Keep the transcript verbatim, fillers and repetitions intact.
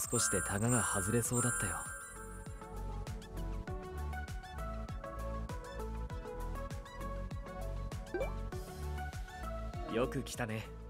少しでタガが外れそうだったよ。よく来たね。